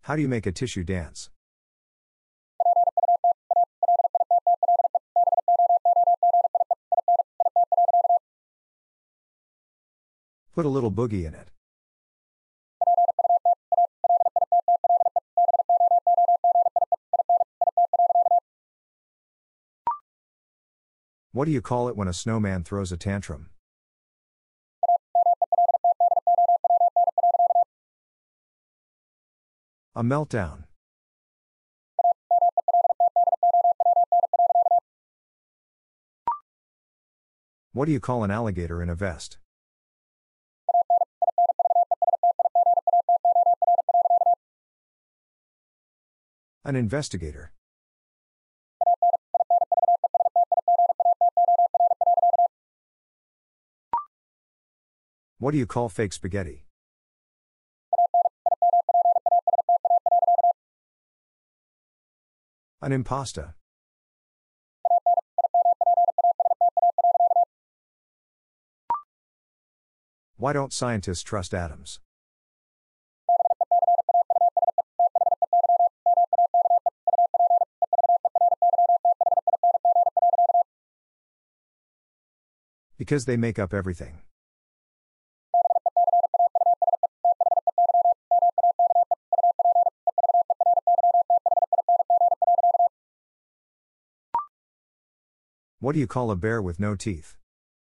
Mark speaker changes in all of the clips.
Speaker 1: How do you make a tissue dance? Put a little boogie in it. What do you call it when a snowman throws a tantrum? A meltdown. What do you call an alligator in a vest? An investigator. What do you call fake spaghetti? An impasta. Why don't scientists trust atoms? Because they make up everything. What do you call a bear with no teeth?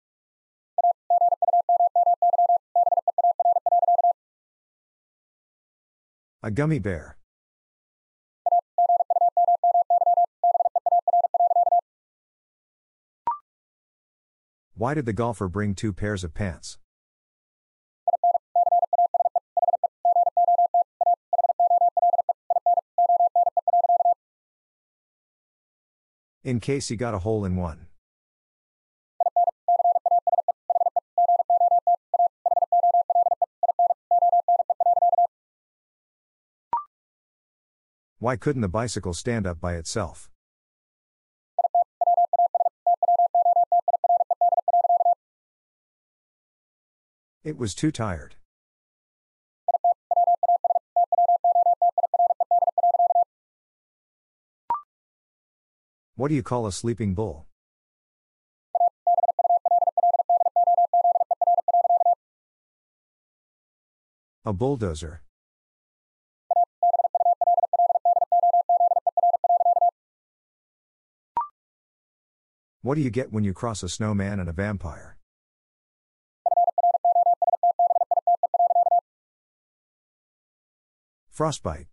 Speaker 1: A gummy bear. Why did the golfer bring 2 pairs of pants? In case he got a hole in one. Why couldn't the bicycle stand up by itself? It was too tired. What do you call a sleeping bull? A bulldozer. What do you get when you cross a snowman and a vampire? Frostbite.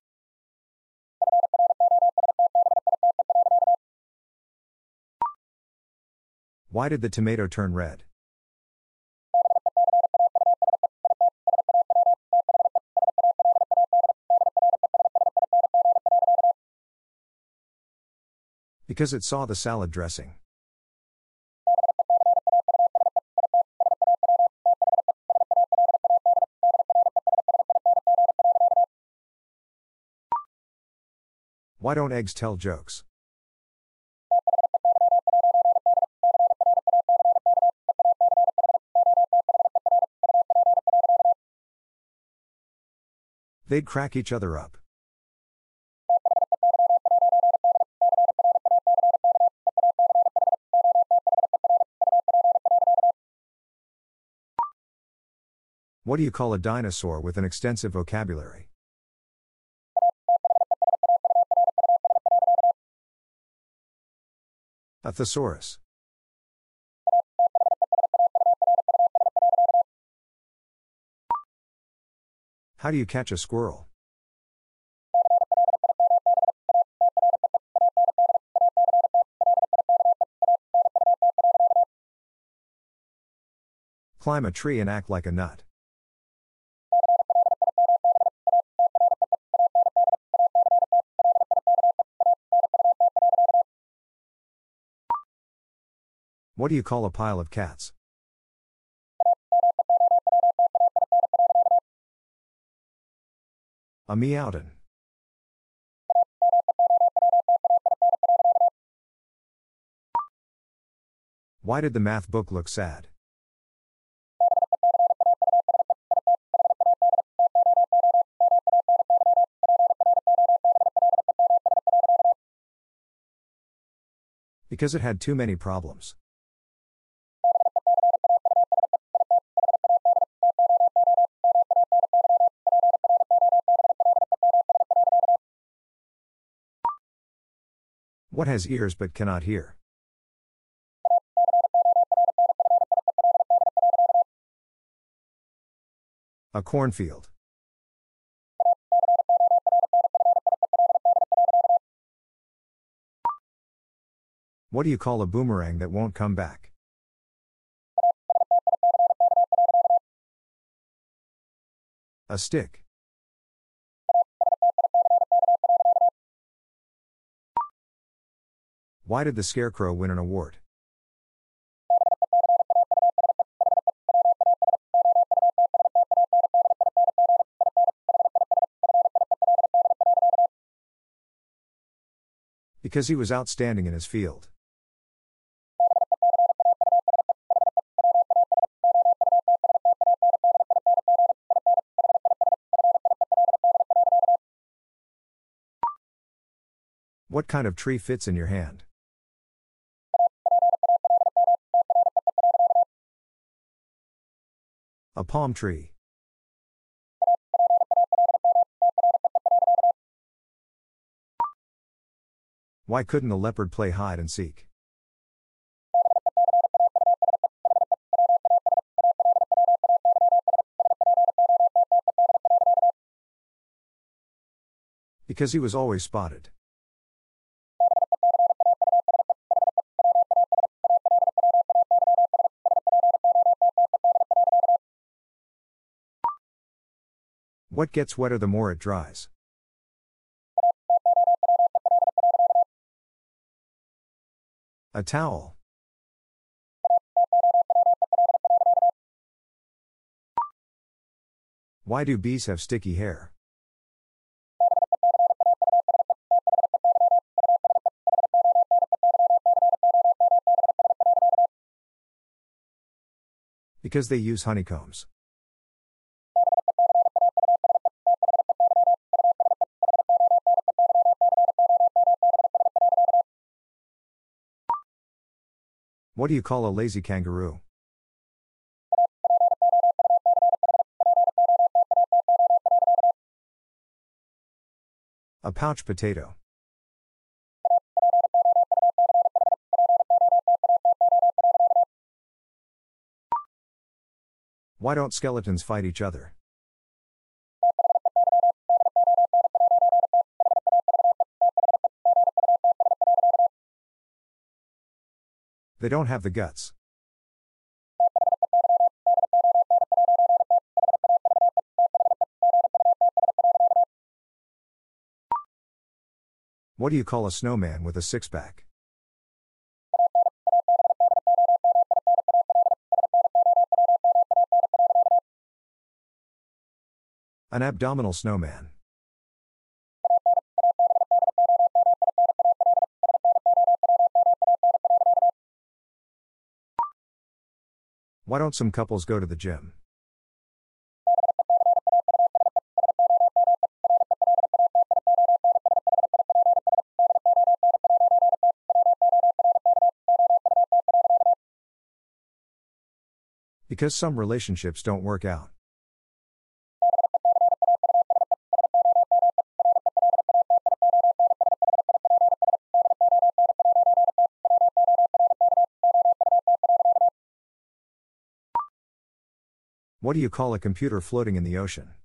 Speaker 1: Why did the tomato turn red? Because it saw the salad dressing. Why don't eggs tell jokes? They'd crack each other up. What do you call a dinosaur with an extensive vocabulary? A thesaurus. How do you catch a squirrel? Climb a tree and act like a nut. What do you call a pile of cats? A meowden. Why did the math book look sad? Because it had too many problems. What has ears but cannot hear? A cornfield. What do you call a boomerang that won't come back? A stick. Why did the Scarecrow win an award? Because he was outstanding in his field. What kind of tree fits in your hand? A palm tree. Why couldn't a leopard play hide and seek? Because he was always spotted. What gets wetter the more it dries? A towel. Why do bees have sticky hair? Because they use honeycombs. What do you call a lazy kangaroo? A pouch potato. Why don't skeletons fight each other? They don't have the guts. What do you call a snowman with a six-pack? An abdominal snowman. Why don't some couples go to the gym? Because some relationships don't work out. What do you call a computer floating in the ocean?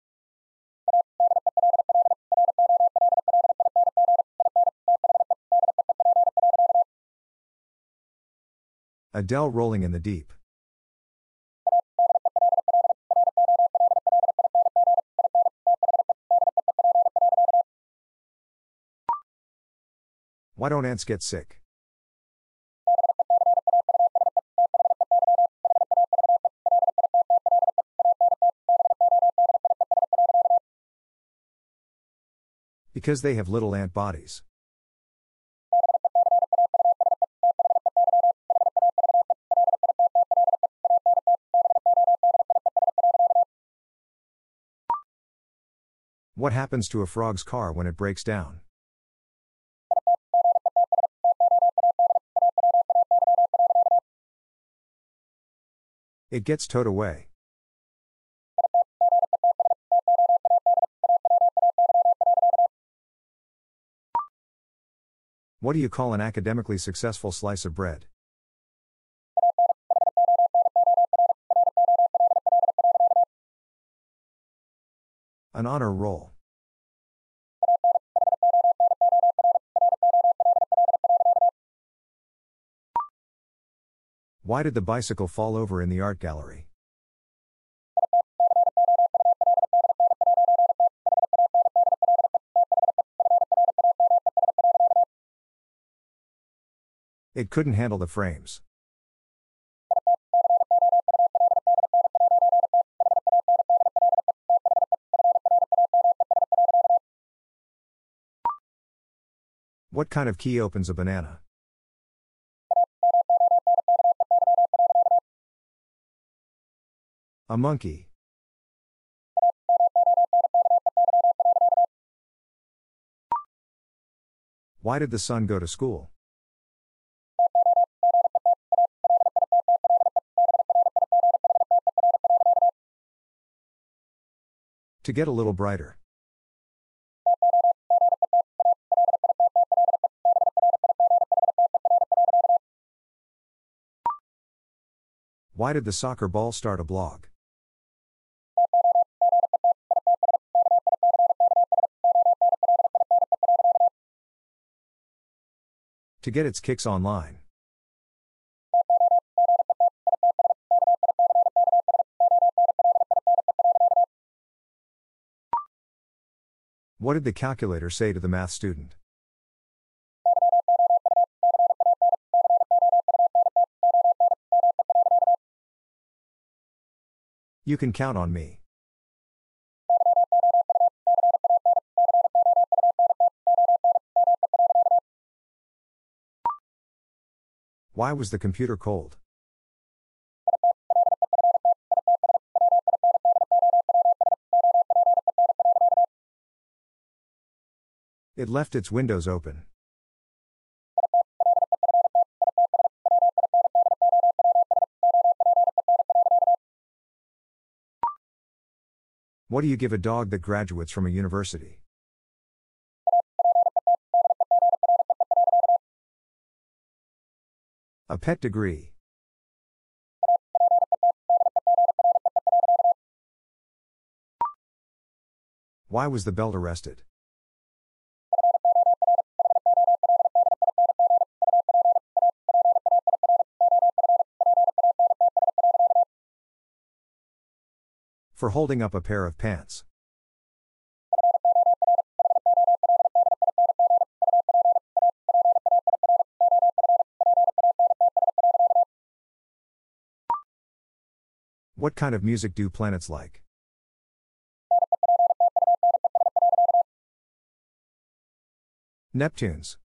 Speaker 1: A dell rolling in the deep. Why don't ants get sick? Because they have little ant bodies. What happens to a frog's car when it breaks down? It gets towed away. What do you call an academically successful slice of bread? An honor roll. Why did the bicycle fall over in the art gallery? It couldn't handle the frames. What kind of key opens a banana? A monkey. Why did the son go to school? To get a little brighter. Why did the soccer ball start a blog? To get its kicks online. What did the calculator say to the math student? You can count on me. Why was the computer cold? It left its windows open. What do you give a dog that graduates from a university? A pet degree. Why was the belt arrested? For holding up a pair of pants. What kind of music do planets like? Neptune's.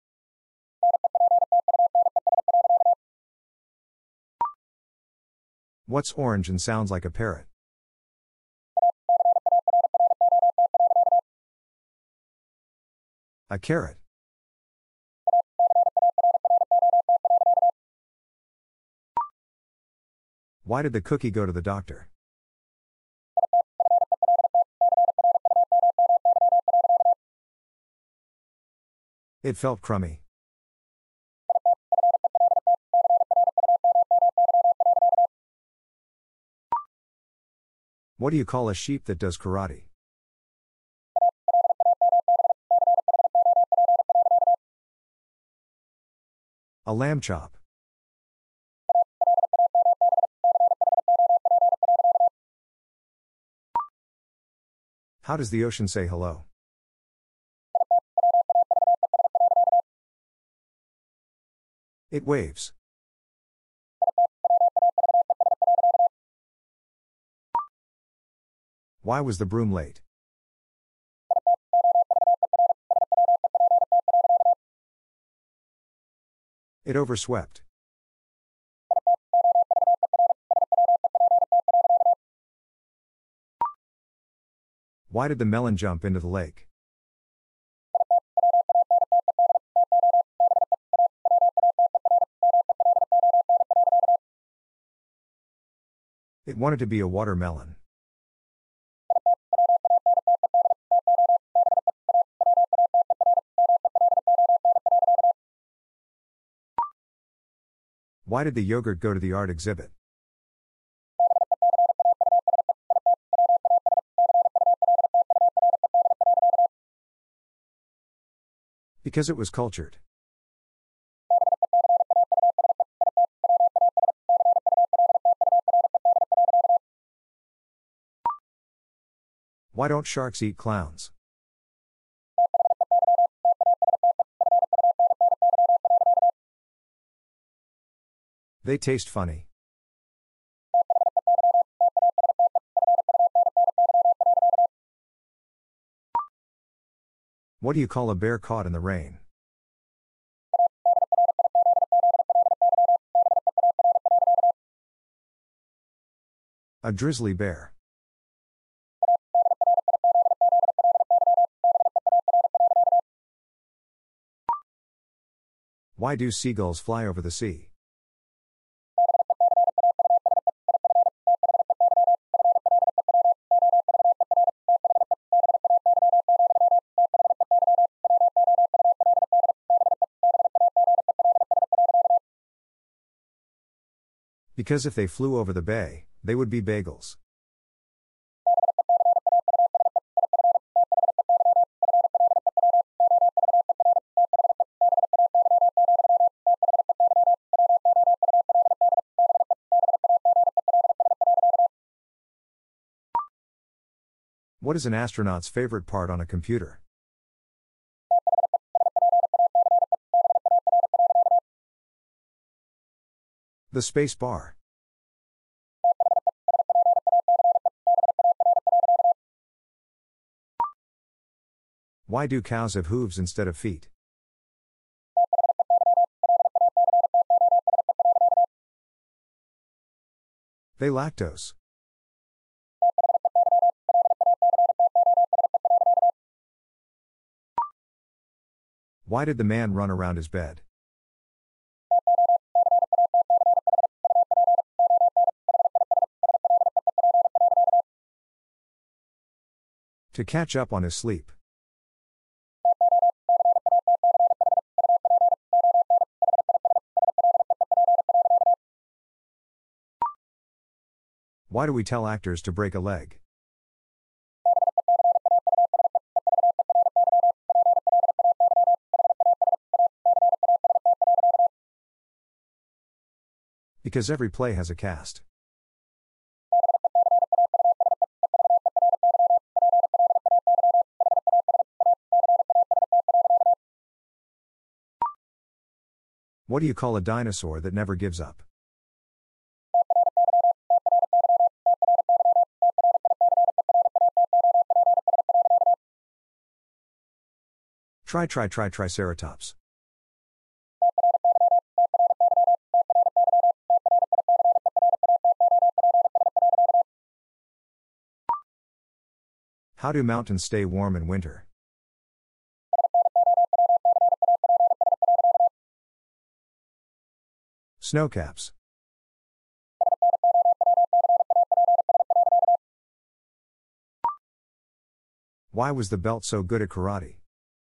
Speaker 1: What's orange and sounds like a parrot? A carrot. Why did the cookie go to the doctor? It felt crummy. What do you call a sheep that does karate? A lamb chop. How does the ocean say hello? It waves. Why was the broom late? It overswept. Why did the melon jump into the lake? It wanted to be a watermelon. Why did the yogurt go to the art exhibit? Because it was cultured. Why don't sharks eat clowns? They taste funny. What do you call a bear caught in the rain? A drizzly bear. Why do seagulls fly over the sea? Because if they flew over the bay, they would be bagels. What is an astronaut's favorite part on a computer? The space bar. Why do cows have hooves instead of feet? They lactose. Why did the man run around his bed? To catch up on his sleep. Why do we tell actors to break a leg? Because every play has a cast. What do you call a dinosaur that never gives up? Triceratops. How do mountains stay warm in winter? Snowcaps. Why was the belt so good at karate?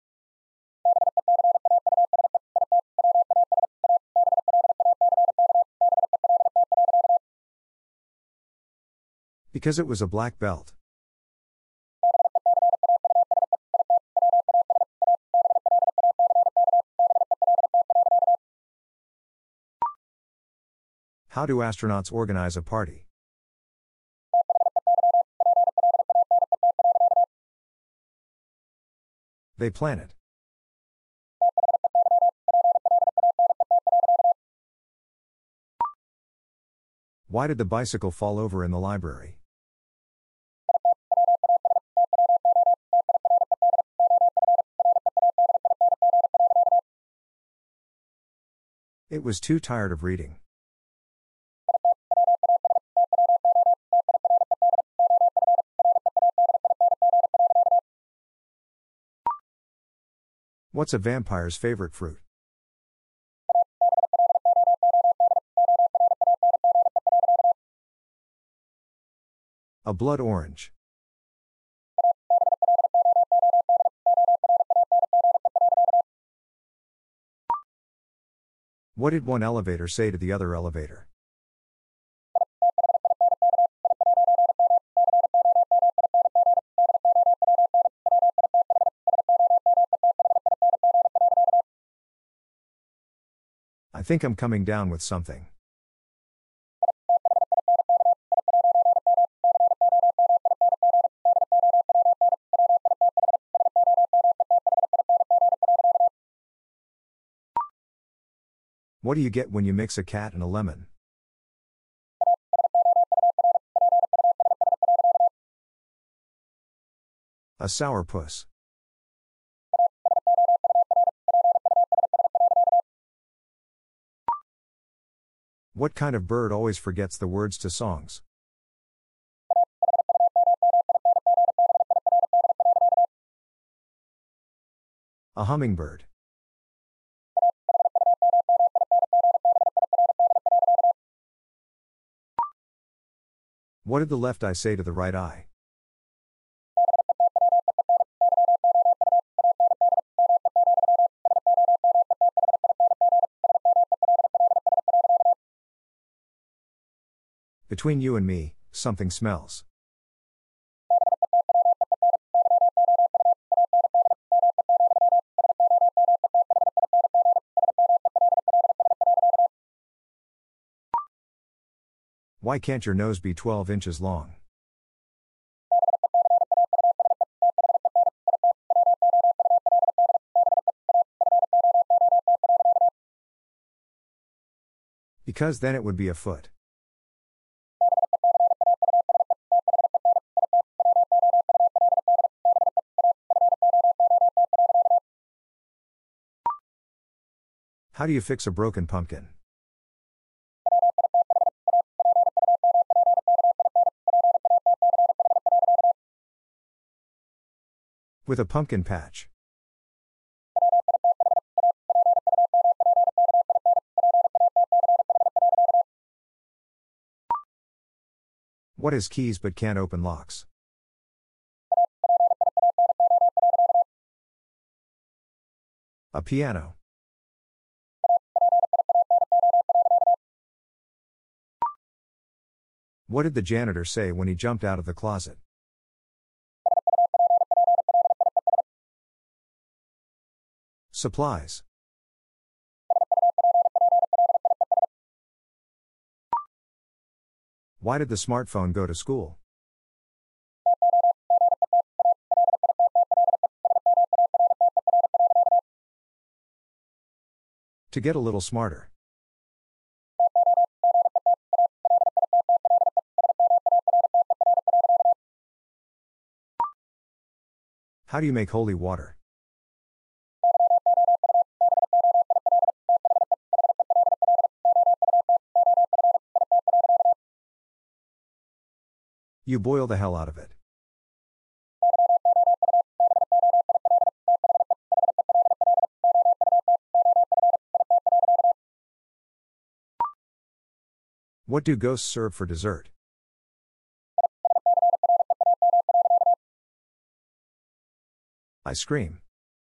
Speaker 1: Because it was a black belt. How do astronauts organize a party? They plan it. Why did the bicycle fall over in the library? It was too tired of reading. What's a vampire's favorite fruit? A blood orange. What did one elevator say to the other elevator? I think I'm coming down with something. What do you get when you mix a cat and a lemon? A sourpuss. What kind of bird always forgets the words to songs? A hummingbird. What did the left eye say to the right eye? Between you and me, something smells. Why can't your nose be 12 inches long? Because then it would be a foot. How do you fix a broken pumpkin? With a pumpkin patch. What has keys but can't open locks? A piano. What did the janitor say when he jumped out of the closet? Supplies. Why did the smartphone go to school? To get a little smarter. How do you make holy water? You boil the hell out of it. What do ghosts serve for dessert? I scream.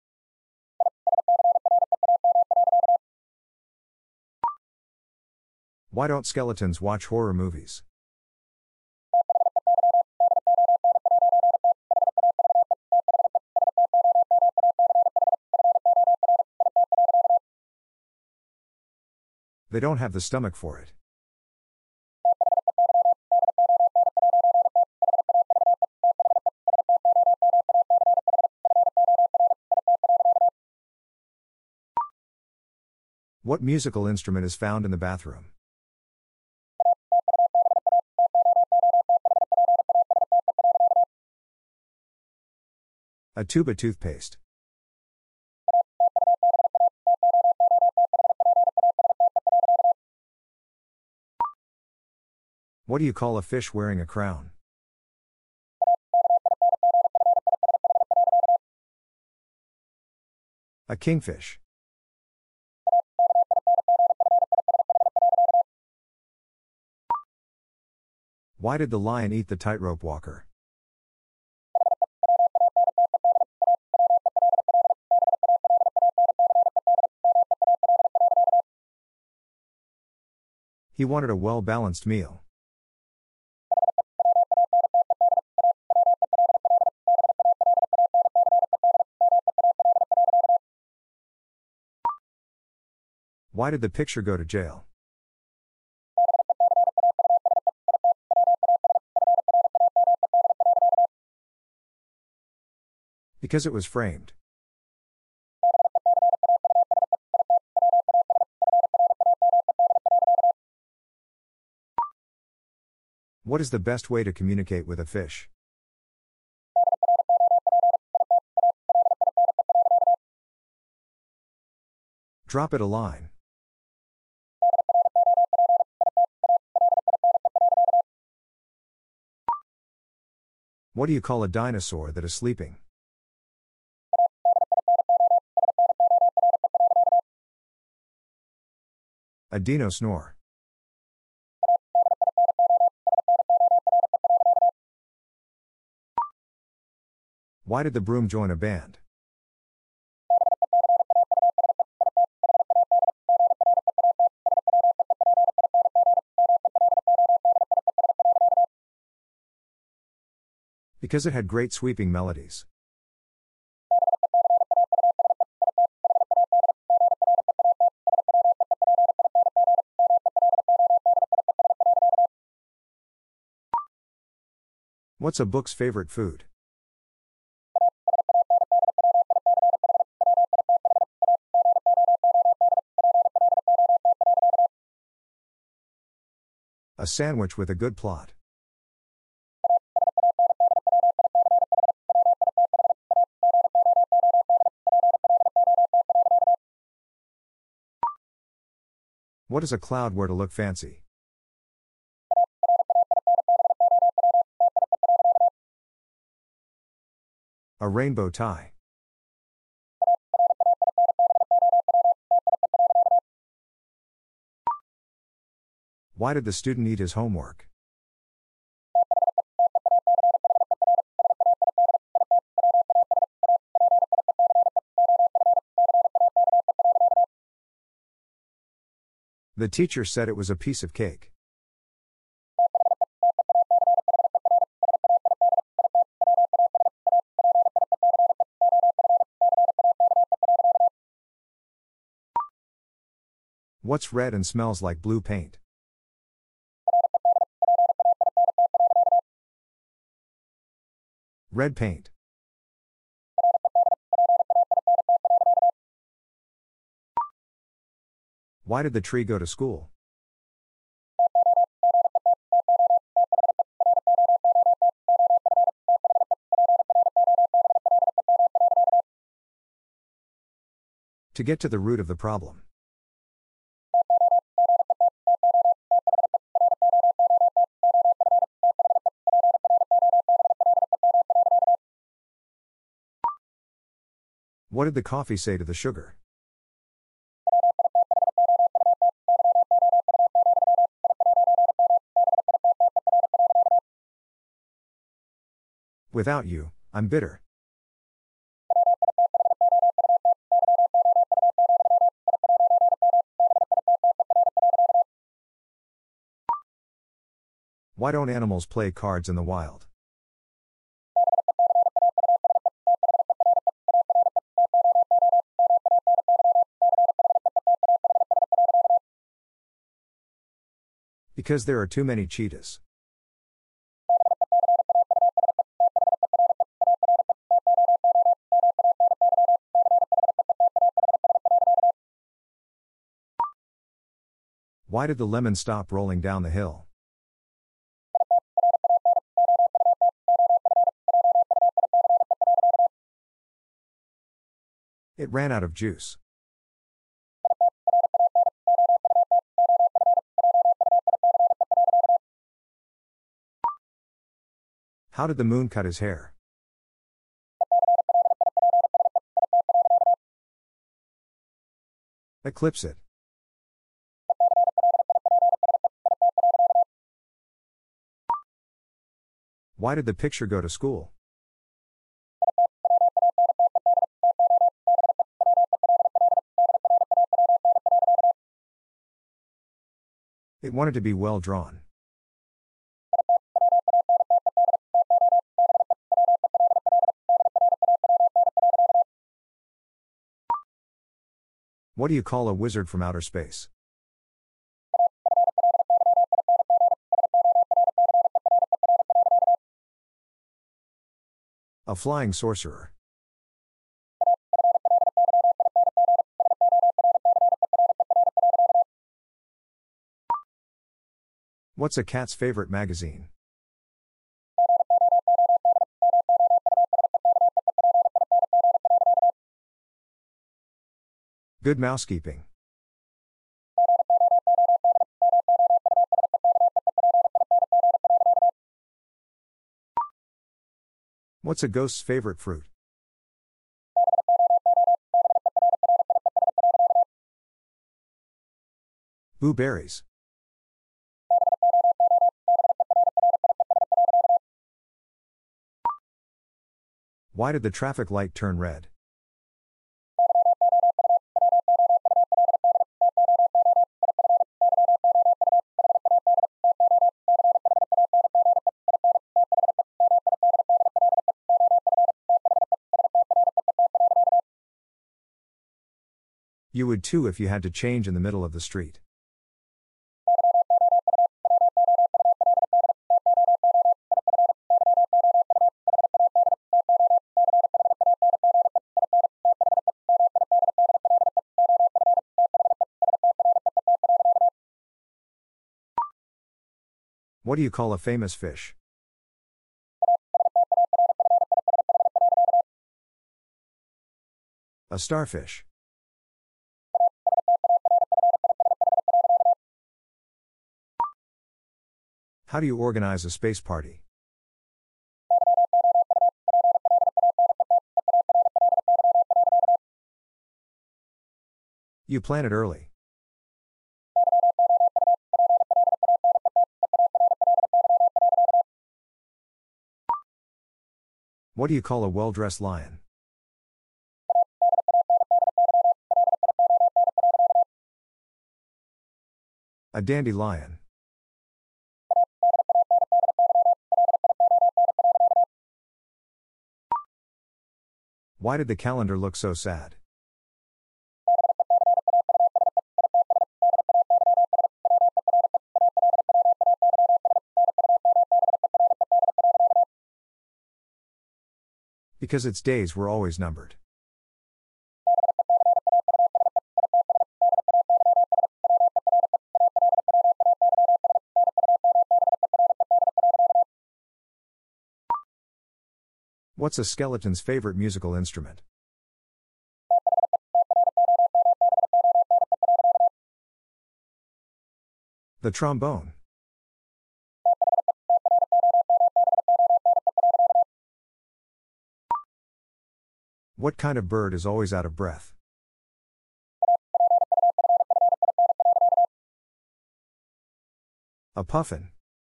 Speaker 1: Why don't skeletons watch horror movies? They don't have the stomach for it. What musical instrument is found in the bathroom? A tube of toothpaste. What do you call a fish wearing a crown? A kingfish. Why did the lion eat the tightrope walker? He wanted a well-balanced meal. Why did the picture go to jail? Because it was framed. What is the best way to communicate with a fish? Drop it a line. What do you call a dinosaur that is sleeping? A dino snore. Why did the broom join a band? Because it had great sweeping melodies. What's a book's favorite food? A sandwich with a good plot. What does a cloud wear to look fancy? A rainbow tie. Why did the student eat his homework? The teacher said it was a piece of cake. What's red and smells like blue paint? Red paint. Why did the tree go to school? To get to the root of the problem. What did the coffee say to the sugar? Without you, I'm bitter. Why don't animals play cards in the wild? Because there are too many cheetahs. Why did the lemon stop rolling down the hill? It ran out of juice. How did the moon cut his hair? Eclipse it. Why did the picture go to school? It wanted to be well drawn. What do you call a wizard from outer space? A flying sorcerer. What's a cat's favorite magazine? Good mousekeeping. What's a ghost's favorite fruit? Blueberries. Why did the traffic light turn red? You would too if you had to change in the middle of the street. What do you call a famous fish? A starfish. How do you organize a space party? You plan it early. What do you call a well-dressed lion? A dandelion. Why did the calendar look so sad? Because its days were always numbered. What's a skeleton's favorite musical instrument? The trombone. What kind of bird is always out of breath? A puffin.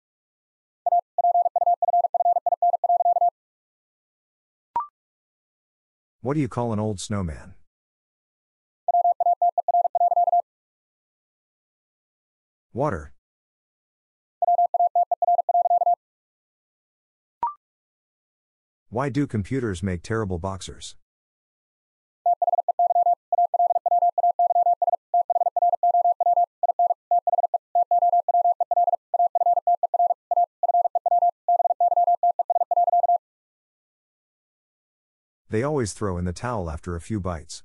Speaker 1: What do you call an old snowman? Water. Why do computers make terrible boxers? They always throw in the towel after a few bites.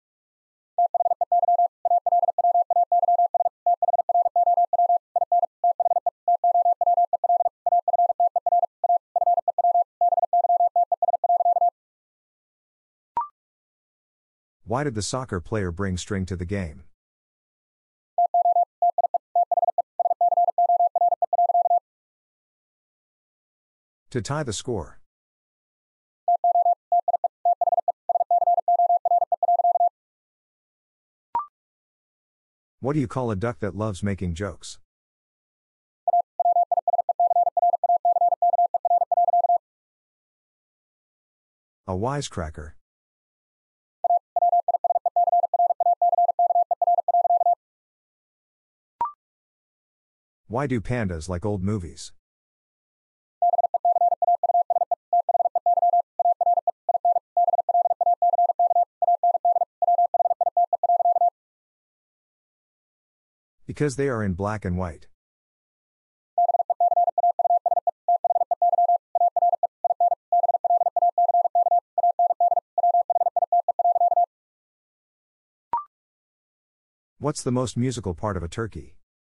Speaker 1: Why did the soccer player bring string to the game? To tie the score. What do you call a duck that loves making jokes? A wisecracker. Why do pandas like old movies? Because they are in black and white. What's the most musical part of a turkey?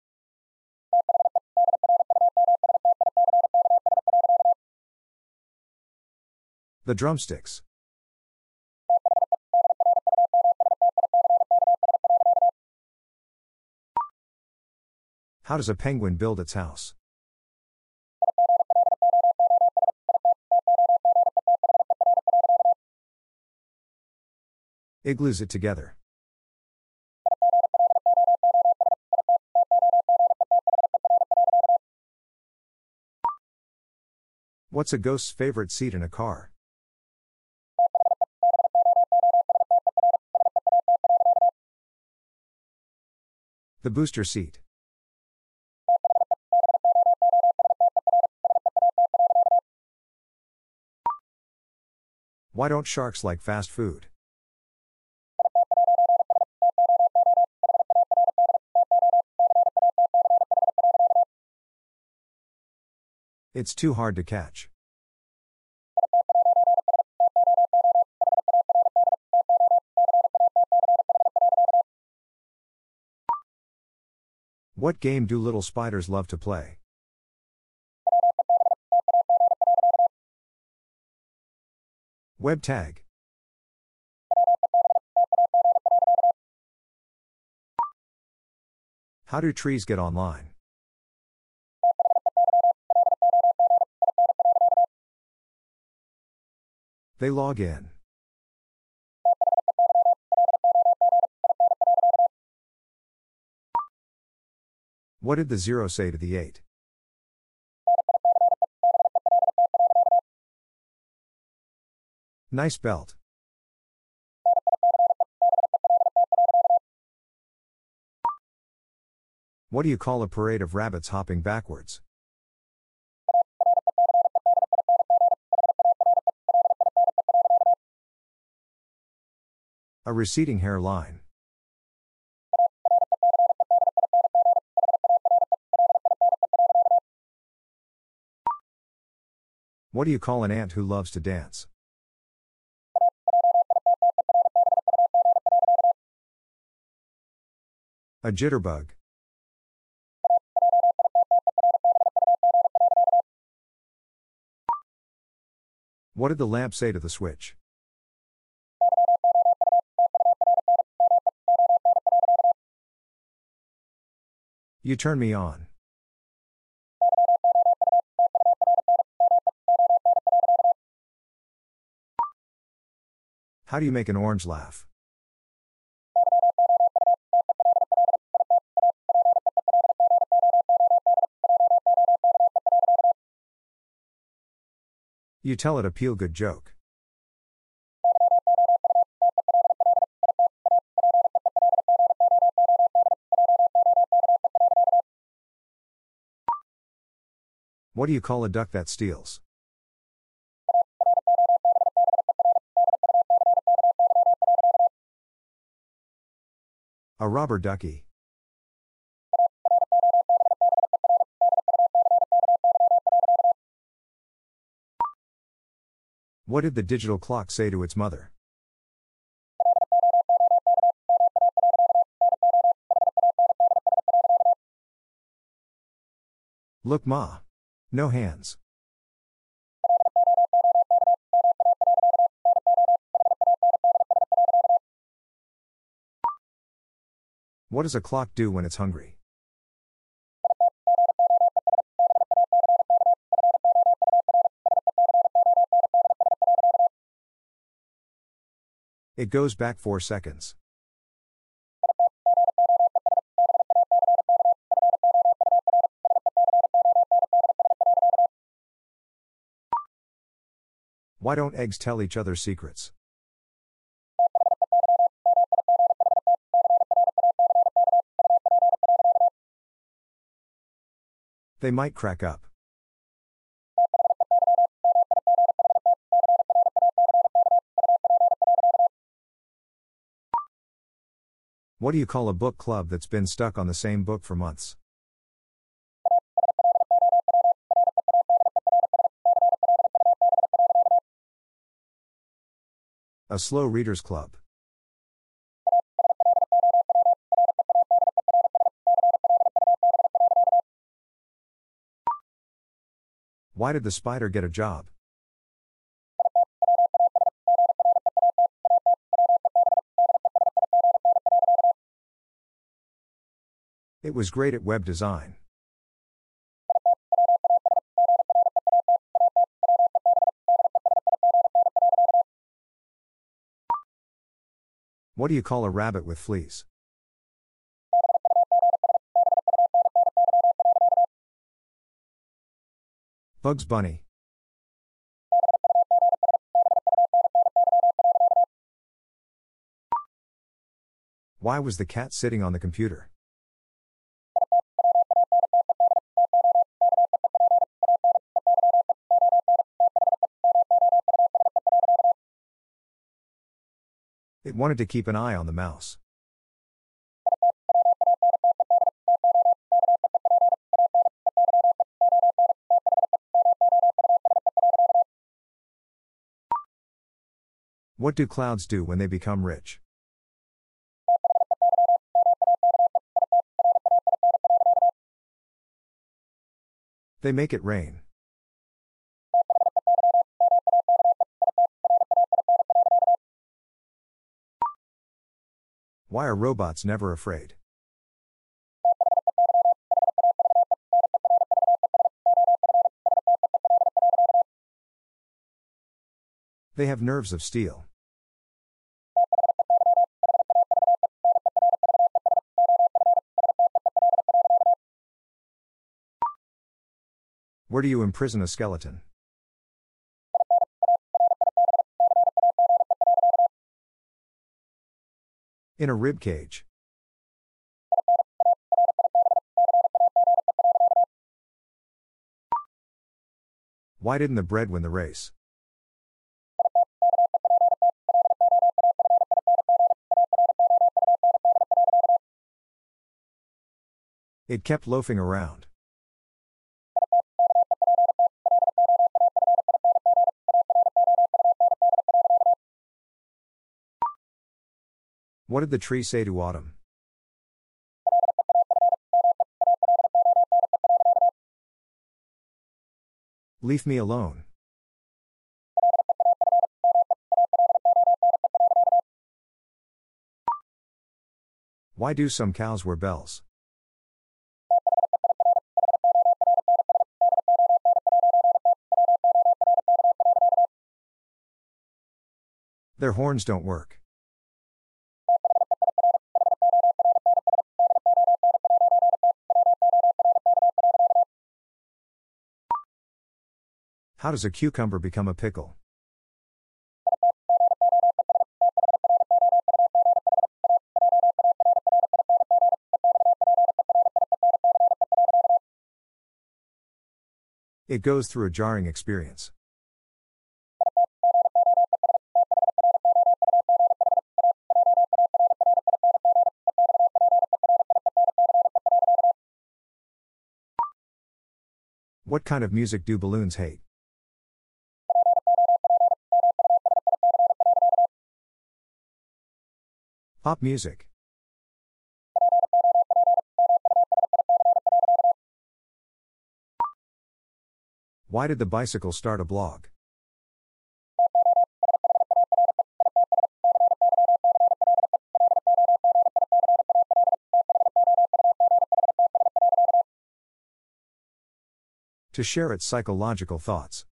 Speaker 1: The drumsticks. How does a penguin build its house? It glues it together. What's a ghost's favorite seat in a car? The booster seat. Why don't sharks like fast food? It's too hard to catch. What game do little spiders love to play? Web tag. How do trees get online? They log in. What did the 0 say to the 8? Nice belt. What do you call a parade of rabbits hopping backwards? A receding hairline. What do you call an ant who loves to dance? A jitterbug. What did the lamp say to the switch? You turn me on. How do you make an orange laugh? You tell it a feel-good joke. What do you call a duck that steals? A robber ducky. What did the digital clock say to its mother? Look, Ma. No hands. What does a clock do when it's hungry? It goes back 4 seconds. Why don't eggs tell each other secrets? They might crack up. What do you call a book club that's been stuck on the same book for months? A slow readers club. Why did the spider get a job? It was great at web design. What do you call a rabbit with fleas? Bugs Bunny. Why was the cat sitting on the computer? It wanted to keep an eye on the mouse. What do clouds do when they become rich? They make it rain. Why are robots never afraid? They have nerves of steel. Where do you imprison a skeleton? In a rib cage. Why didn't the bread win the race? It kept loafing around. What did the tree say to autumn? Leave me alone. Why do some cows wear bells? Their horns don't work. How does a cucumber become a pickle? It goes through a jarring experience. What kind of music do balloons hate? Pop music. Why did the bicycle start a blog? To share its psychological thoughts.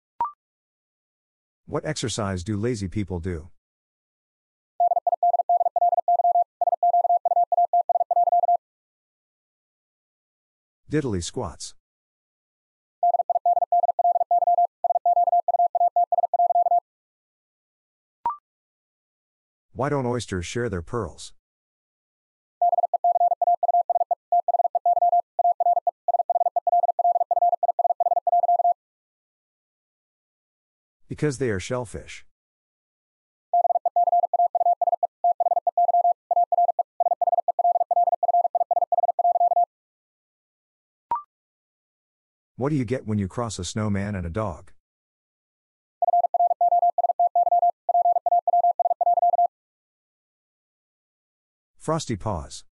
Speaker 1: What exercise do lazy people do? Diddly squats. Why don't oysters share their pearls? Because they are shellfish. What do you get when you cross a snowman and a dog? Frosty paws.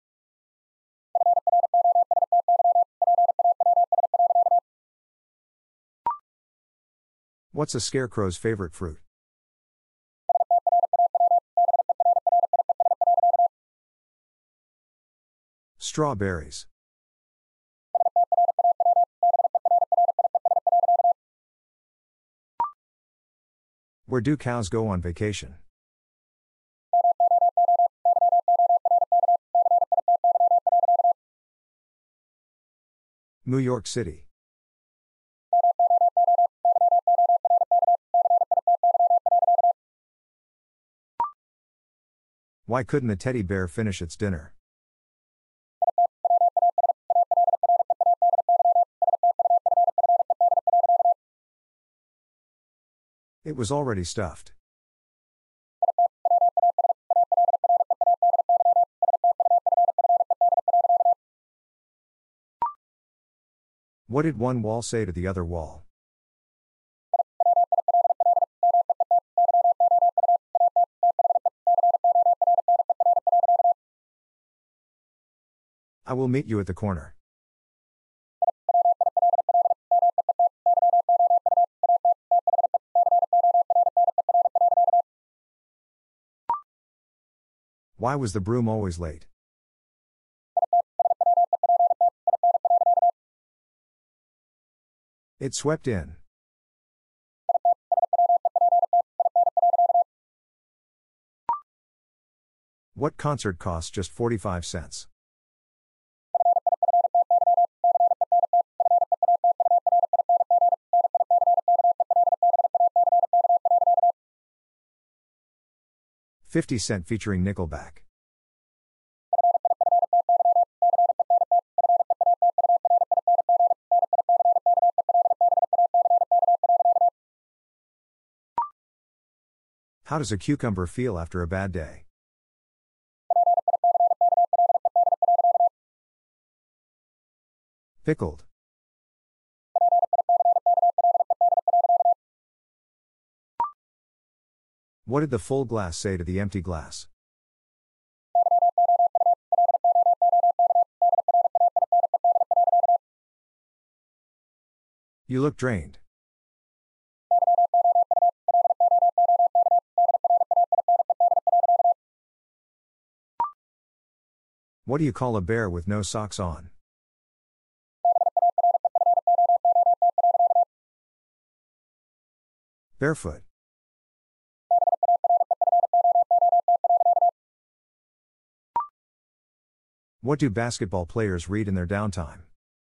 Speaker 1: What's a scarecrow's favorite fruit? Strawberries. Where do cows go on vacation? New York City. Why couldn't the teddy bear finish its dinner? It was already stuffed. What did one wall say to the other wall? I will meet you at the corner. Why was the broom always late? It swept in. What concert costs just 45 cents? $50 featuring Nickelback. How does a cucumber feel after a bad day? Pickled. What did the full glass say to the empty glass? You look drained. What do you call a bear with no socks on? Barefoot. What do basketball players read in their downtime?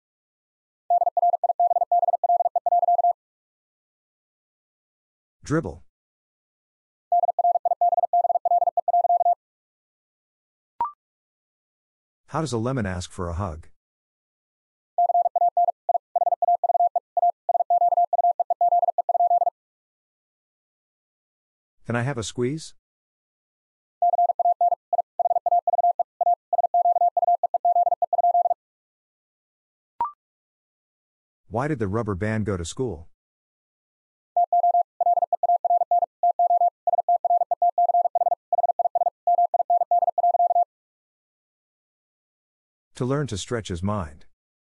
Speaker 1: Dribble. How does a lemon ask for a hug? Can I have a squeeze? Why did the rubber band go to school? To learn to stretch his mind.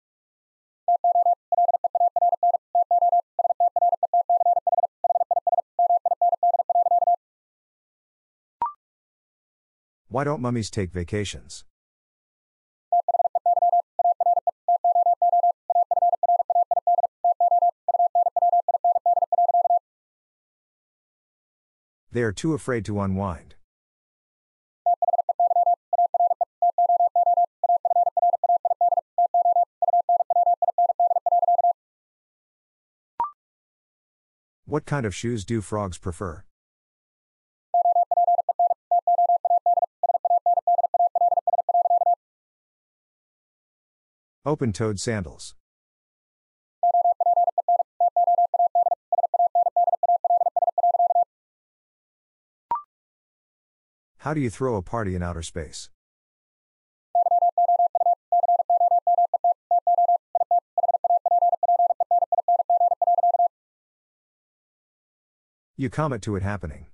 Speaker 1: Why don't mummies take vacations? They are too afraid to unwind. What kind of shoes do frogs prefer? Open-toed sandals. How do you throw a party in outer space? You commit to it happening.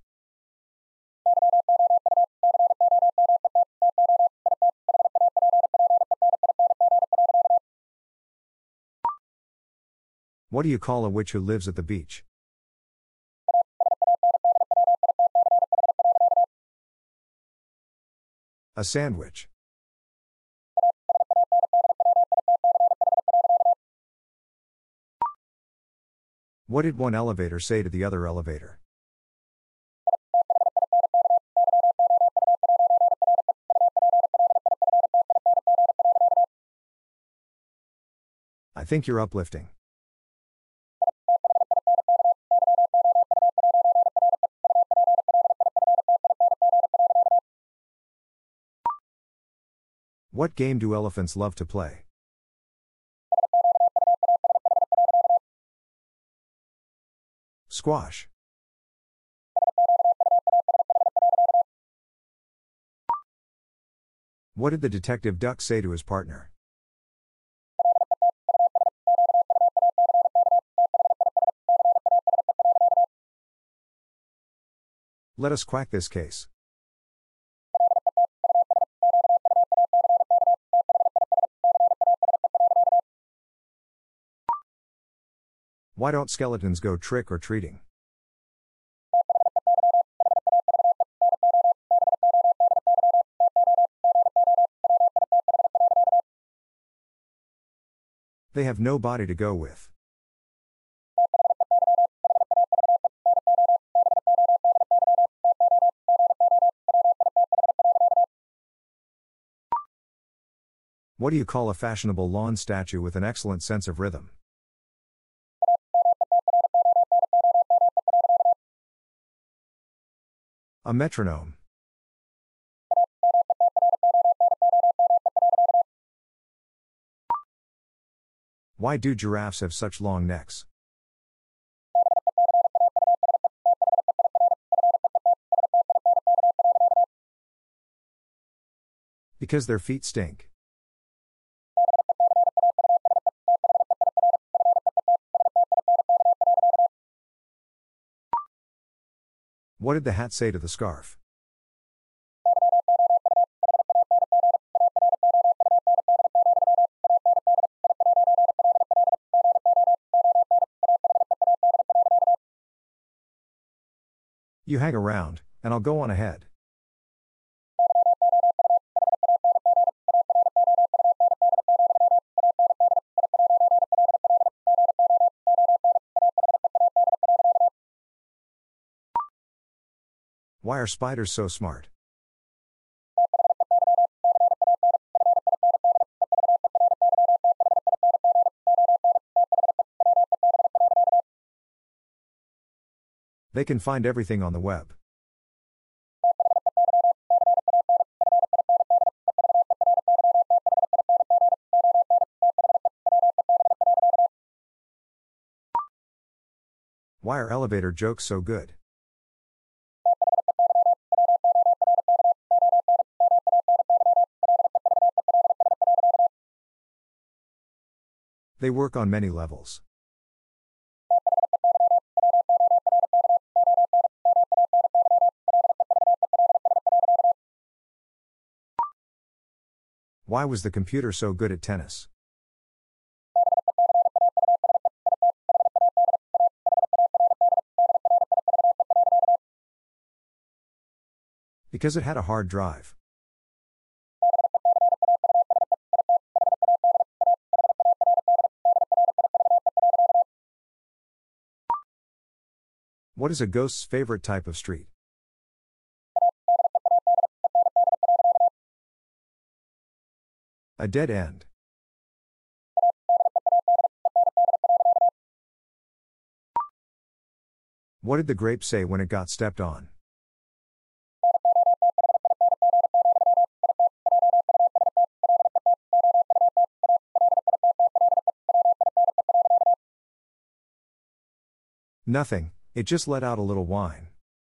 Speaker 1: What do you call a witch who lives at the beach? A sandwich. What did one elevator say to the other elevator? I think you're uplifting. What game do elephants love to play? Squash. What did the detective duck say to his partner? Let us quack this case. Why don't skeletons go trick-or-treating? They have no body to go with. What do you call a fashionable lawn statue with an excellent sense of rhythm? A metronome. Why do giraffes have such long necks? Because their feet stink. What did the hat say to the scarf? You hang around, and I'll go on ahead. Why are spiders so smart? They can find everything on the web. Why are elevator jokes so good? They work on many levels. Why was the computer so good at tennis? Because it had a hard drive. What is a ghost's favorite type of street? A dead end. What did the grape say when it got stepped on? Nothing, it just let out a little whine.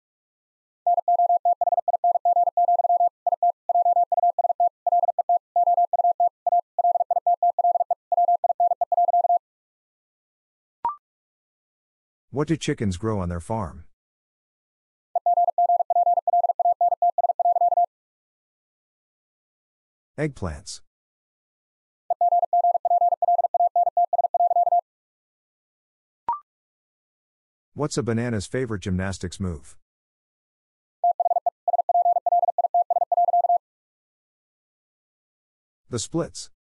Speaker 1: What do chickens grow on their farm? Eggplants. What's a banana's favorite gymnastics move? The splits.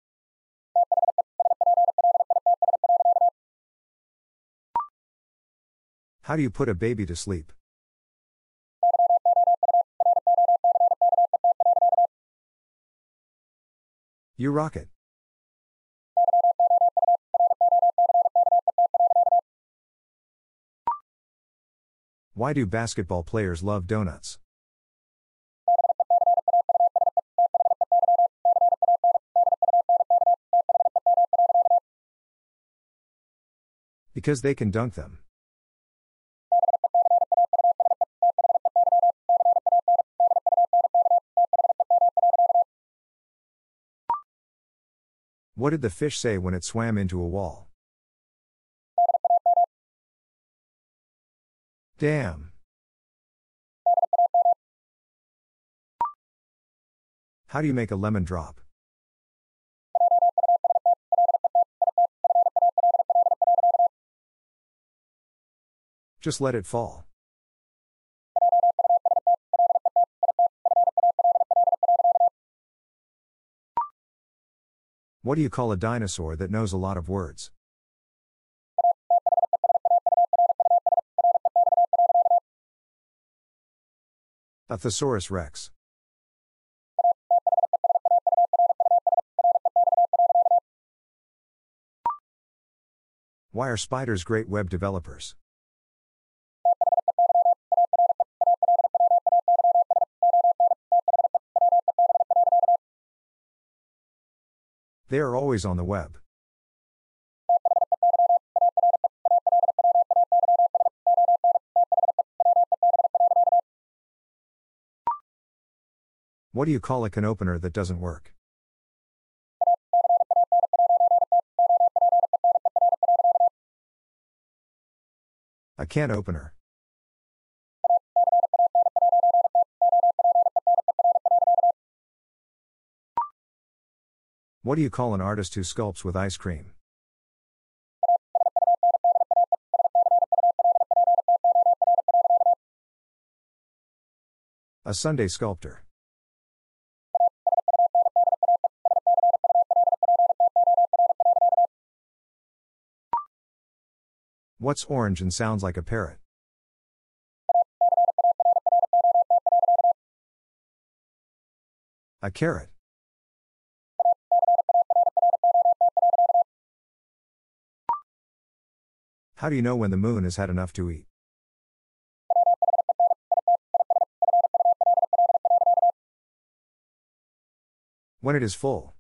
Speaker 1: How do you put a baby to sleep? You rock it. Why do basketball players love donuts? Because they can dunk them. What did the fish say when it swam into a wall? Damn. How do you make a lemon drop? Just let it fall. What do you call a dinosaur that knows a lot of words? A thesaurus rex. Why are spiders great web developers? They are always on the web. What do you call a can opener that doesn't work? A can opener. What do you call an artist who sculpts with ice cream? A Sunday sculptor. What's orange and sounds like a parrot? A carrot. How do you know when the moon has had enough to eat? When it is full.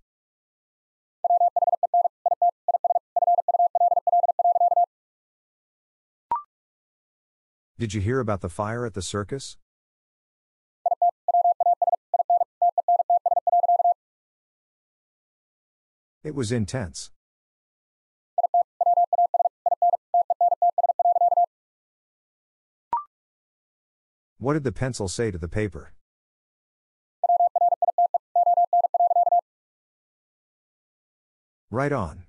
Speaker 1: Did you hear about the fire at the circus? It was intense. What did the pencil say to the paper? Right on.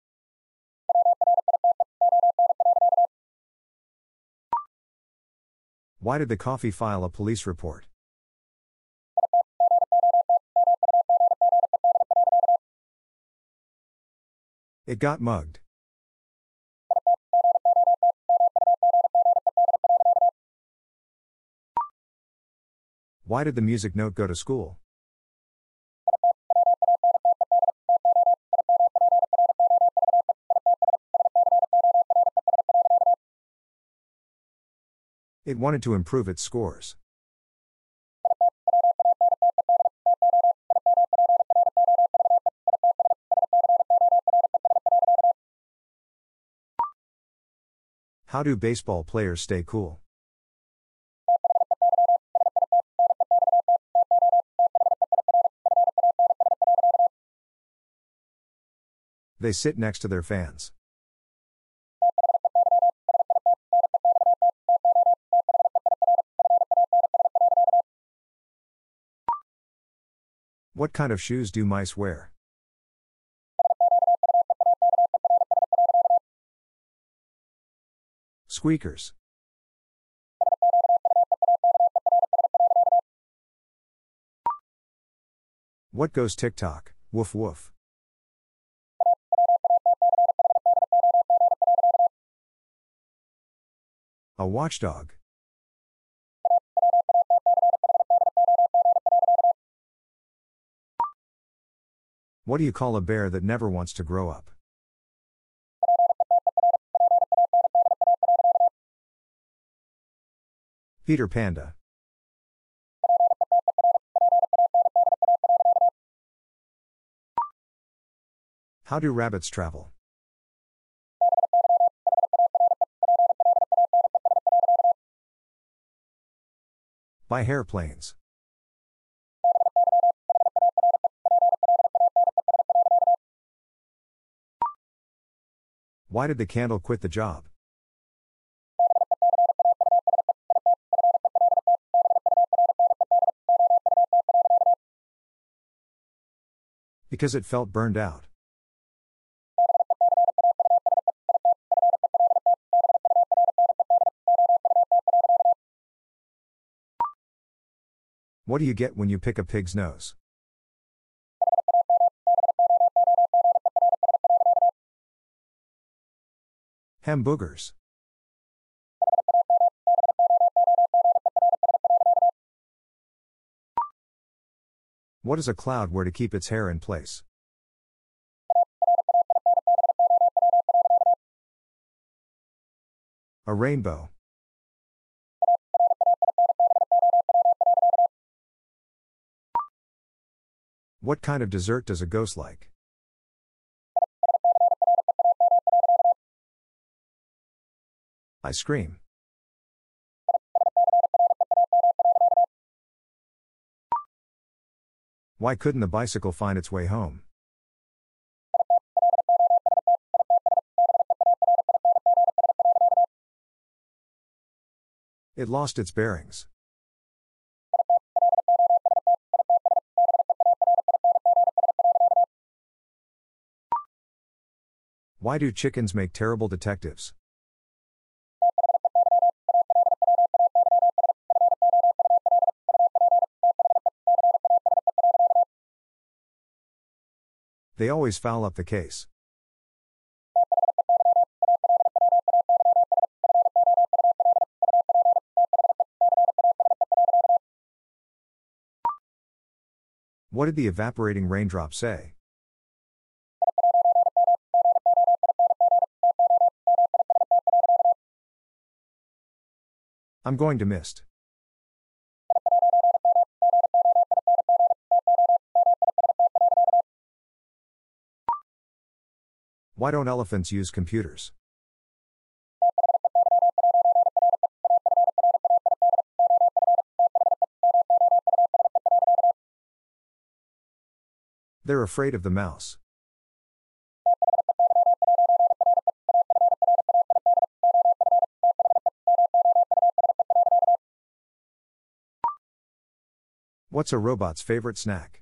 Speaker 1: Why did the coffee file a police report? It got mugged. Why did the music note go to school? It wanted to improve its scores. How do baseball players stay cool? They sit next to their fans. What kind of shoes do mice wear? Squeakers. What goes tick-tock, woof woof? A watchdog. What do you call a bear that never wants to grow up? Peter Panda. How do rabbits travel? By airplanes. Why did the candle quit the job? Because it felt burned out. What do you get when you pick a pig's nose? Hamburgers. What does a cloud wear to keep its hair in place? A rainbow. What kind of dessert does a ghost like? Ice cream. Why couldn't the bicycle find its way home? It lost its bearings. Why do chickens make terrible detectives? They always foul up the case. What did the evaporating raindrop say? I'm going to mist. Why don't elephants use computers? They're afraid of the mouse. What's a robot's favorite snack?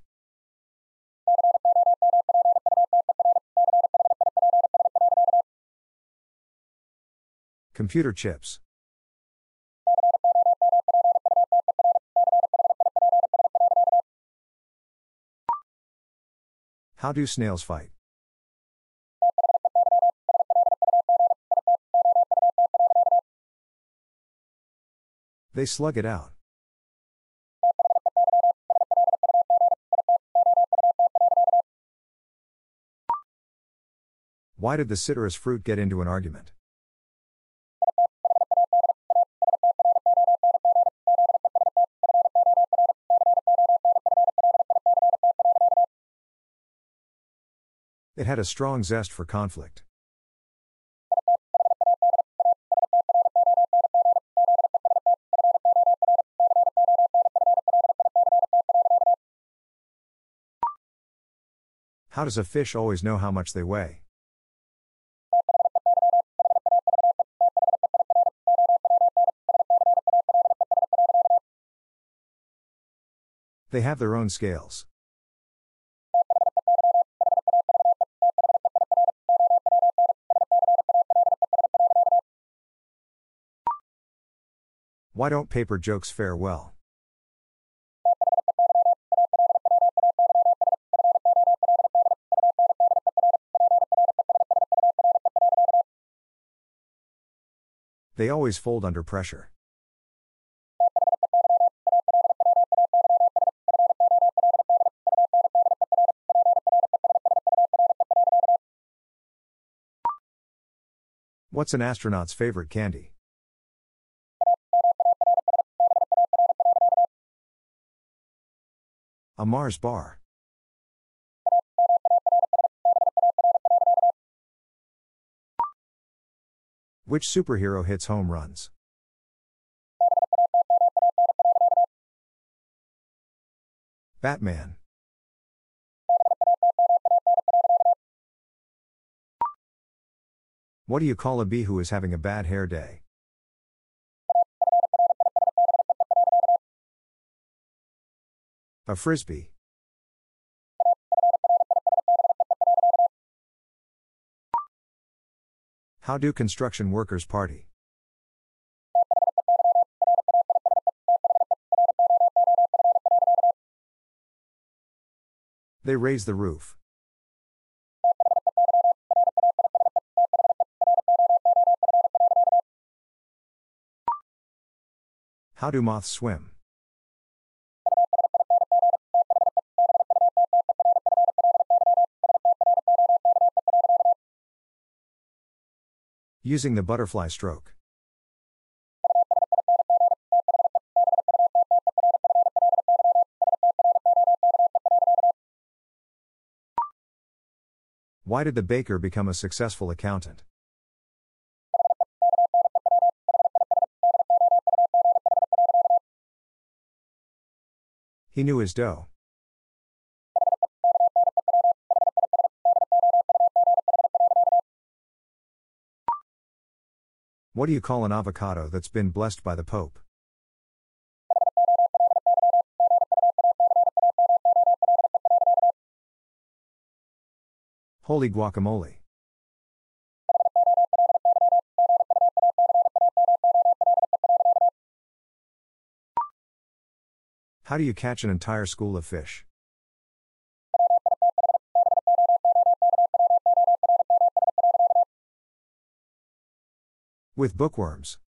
Speaker 1: Computer chips. How do snails fight? They slug it out. Why did the citrus fruit get into an argument? It had a strong zest for conflict. How does a fish always know how much they weigh? They have their own scales. Why don't paper jokes fare well? They always fold under pressure. What's an astronaut's favorite candy? A Mars bar. Which superhero hits home runs? Batman. What do you call a bee who is having a bad hair day? A frisbee. How do construction workers party? They raise the roof. How do moths swim? Using the butterfly stroke. Why did the baker become a successful accountant? He knew his dough. What do you call an avocado that's been blessed by the Pope? Holy guacamole. How do you catch an entire school of fish? With bookworms.